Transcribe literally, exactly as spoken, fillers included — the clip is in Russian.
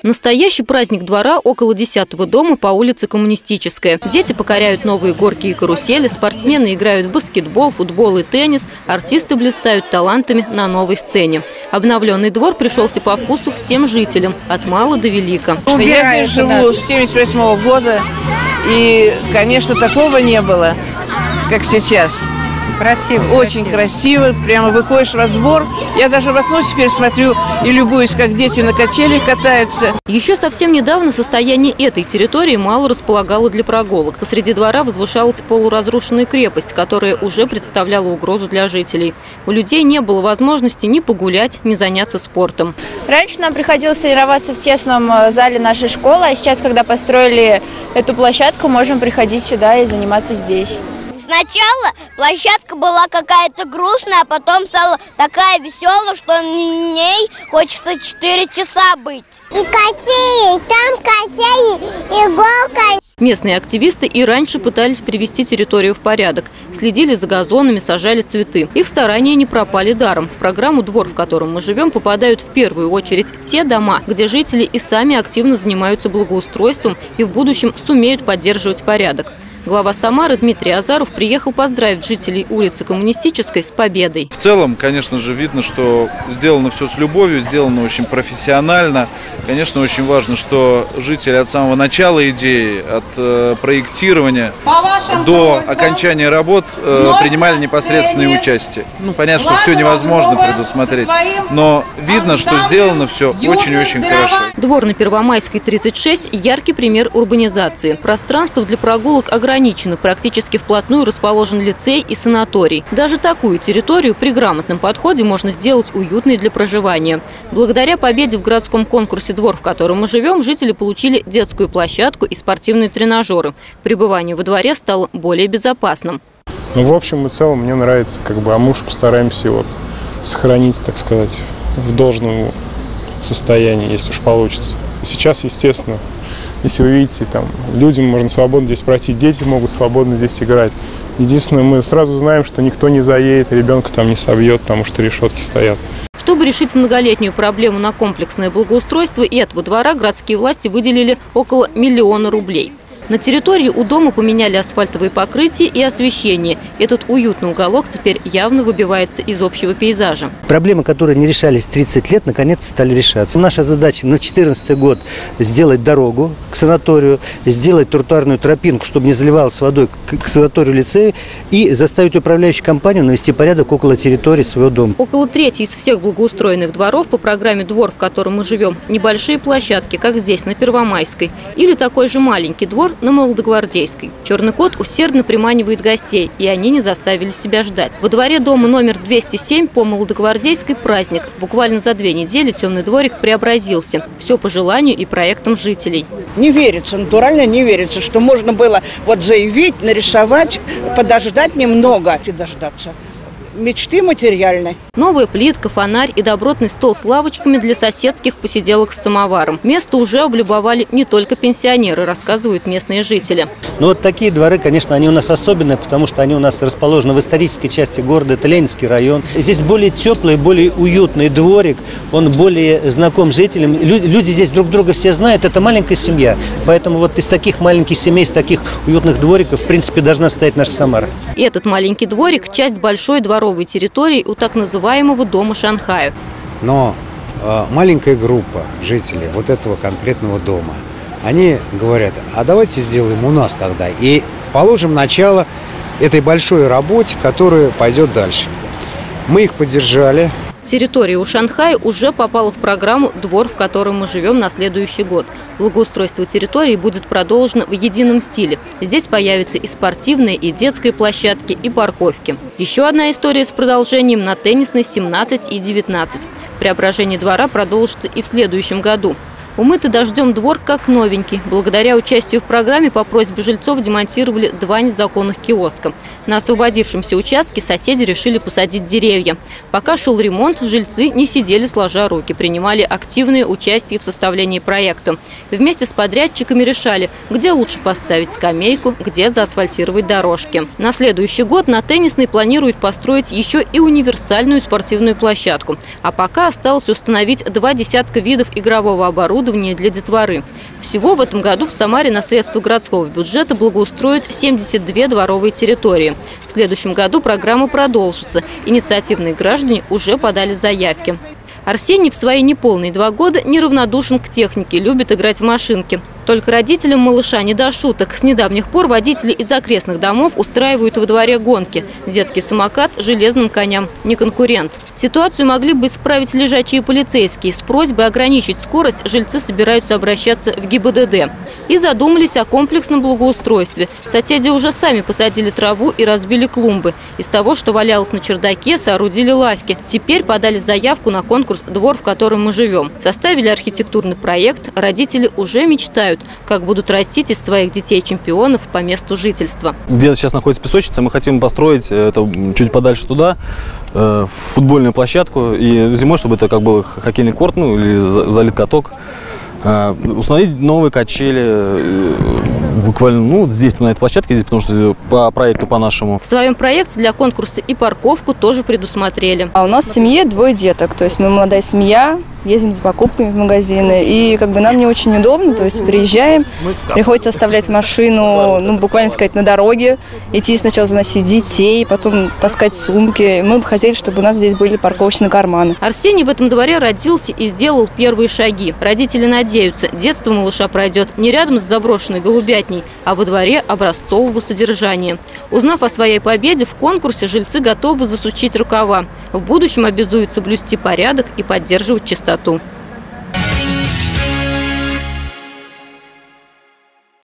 Настоящий праздник двора около десятого дома по улице Коммунистическая. Дети покоряют новые горки и карусели, спортсмены играют в баскетбол, футбол и теннис, артисты блистают талантами на новой сцене. Обновленный двор пришелся по вкусу всем жителям, от мала до велика. Я здесь живу с семьдесят восьмого года, и, конечно, такого не было, как сейчас. Красиво. Очень красиво. красиво. Прямо выходишь во двор. Я даже в окно теперь смотрю и любуюсь, как дети на качелях катаются. Еще совсем недавно состояние этой территории мало располагало для прогулок. Посреди двора возвышалась полуразрушенная крепость, которая уже представляла угрозу для жителей. У людей не было возможности ни погулять, ни заняться спортом. Раньше нам приходилось тренироваться в тесном зале нашей школы, а сейчас, когда построили эту площадку, можем приходить сюда и заниматься здесь. Сначала площадка была какая-то грустная, а потом стала такая веселая, что в ней хочется четыре часа быть. И качели, там качели, иголка. Местные активисты и раньше пытались привести территорию в порядок. Следили за газонами, сажали цветы. Их старания не пропали даром. В программу «Двор, в котором мы живем» попадают в первую очередь те дома, где жители и сами активно занимаются благоустройством и в будущем сумеют поддерживать порядок. Глава Самары Дмитрий Азаров приехал поздравить жителей улицы Коммунистической с победой. В целом, конечно же, видно, что сделано все с любовью, сделано очень профессионально. Конечно, очень важно, что жители от самого начала идеи, от э, проектирования до окончания работ э, принимали непосредственное участие. Ну, понятно, что все невозможно предусмотреть, но видно, что сделано все очень-очень хорошо. Двор на Первомайской, тридцать шесть – яркий пример урбанизации. Пространство для прогулок ограничено. Практически вплотную расположен лицей и санаторий. Даже такую территорию при грамотном подходе можно сделать уютной для проживания. Благодаря победе в городском конкурсе «Двор, в котором мы живем», жители получили детскую площадку и спортивные тренажеры. Пребывание во дворе стало более безопасным. Ну, в общем и целом, мне нравится, как бы, а мы уж постараемся его сохранить, так сказать, в должном состоянии, если уж получится. Сейчас, естественно, если вы видите, там людям можно свободно здесь пройти, дети могут свободно здесь играть. Единственное, мы сразу знаем, что никто не заедет, ребенка там не собьет, потому что решетки стоят. Чтобы решить многолетнюю проблему на комплексное благоустройство этого двора, городские власти выделили около миллиона рублей. На территории у дома поменяли асфальтовые покрытия и освещение. Этот уютный уголок теперь явно выбивается из общего пейзажа. Проблемы, которые не решались тридцать лет, наконец стали решаться. Наша задача на две тысячи четырнадцатый год сделать дорогу к санаторию, сделать тротуарную тропинку, чтобы не заливалась водой к санаторию-лицею, и заставить управляющую компанию навести порядок около территории своего дома. Около трети из всех благоустроенных дворов по программе «Двор, в котором мы живем» небольшие площадки, как здесь, на Первомайской, или такой же маленький двор на Молодогвардейской. Черный кот усердно приманивает гостей, и они не заставили себя ждать. Во дворе дома номер двести семь по Молодогвардейской праздник. Буквально за две недели темный дворик преобразился. Все по желанию и проектам жителей. Не верится, натурально не верится, что можно было вот заявить, нарисовать, подождать немного и дождаться. Мечты материальной. Новая плитка, фонарь и добротный стол с лавочками для соседских посиделок с самоваром. Место уже облюбовали не только пенсионеры, рассказывают местные жители. Ну вот такие дворы, конечно, они у нас особенные, потому что они у нас расположены в исторической части города, это Ленинский район. Здесь более теплый, более уютный дворик, он более знаком жителям. Люди здесь друг друга все знают, это маленькая семья. Поэтому вот из таких маленьких семей, из таких уютных двориков, в принципе, должна стоять наша Самара. Этот маленький дворик – часть большой дворовой территории у так называемого дома Шанхая. Но э, маленькая группа жителей вот этого конкретного дома, они говорят, а давайте сделаем у нас тогда и положим начало этой большой работе, которая пойдет дальше. Мы их поддержали. Территория у Шанхая уже попала в программу «Двор, в котором мы живем» на следующий год. Благоустройство территории будет продолжено в едином стиле. Здесь появятся и спортивные, и детские площадки, и парковки. Еще одна история с продолжением на теннисной семнадцать и девятнадцать. Преображение двора продолжится и в следующем году. Умытый дождем двор как новенький. Благодаря участию в программе по просьбе жильцов демонтировали два незаконных киоска. На освободившемся участке соседи решили посадить деревья. Пока шел ремонт, жильцы не сидели сложа руки, принимали активное участие в составлении проекта. Вместе с подрядчиками решали, где лучше поставить скамейку, где заасфальтировать дорожки. На следующий год на теннисной планируют построить еще и универсальную спортивную площадку. А пока осталось установить два десятка видов игрового оборудования оборудование для детворы. Всего в этом году в Самаре на средства городского бюджета благоустроят семьдесят две дворовые территории. В следующем году программа продолжится. Инициативные граждане уже подали заявки. Арсений в свои неполные два года неравнодушен к технике, любит играть в машинки. Только родителям малыша не до шуток. С недавних пор водители из окрестных домов устраивают во дворе гонки. Детский самокат железным коням не конкурент. Ситуацию могли бы исправить лежачие полицейские. С просьбой ограничить скорость жильцы собираются обращаться в ГИБДД. И задумались о комплексном благоустройстве. Соседи уже сами посадили траву и разбили клумбы. Из того, что валялось на чердаке, соорудили лавки. Теперь подали заявку на конкурс «Двор, в котором мы живем». Составили архитектурный проект. Родители уже мечтают, как будут растить из своих детей чемпионов по месту жительства. Где сейчас находится песочница, мы хотим построить это чуть подальше туда, э, футбольную площадку. И зимой, чтобы это как был хоккейный корт, ну или залит каток. Э, установить новые качели, э, буквально ну, здесь, на этой площадке, здесь, потому что по проекту по-нашему. В своем проекте для конкурса и парковку тоже предусмотрели. А у нас в семье двое деток, то есть мы молодая семья, ездим за покупками в магазины, и как бы нам не очень удобно, то есть приезжаем, приходится оставлять машину, ну, буквально сказать, на дороге, идти сначала заносить детей, потом таскать сумки. Мы бы хотели, чтобы у нас здесь были парковочные карманы. Арсений в этом дворе родился и сделал первые шаги. Родители надеются, детство малыша пройдет не рядом с заброшенной голубятней, а во дворе образцового содержания. Узнав о своей победе в конкурсе, жильцы готовы засучить рукава. В будущем обязуются блюсти порядок и поддерживать чистоту.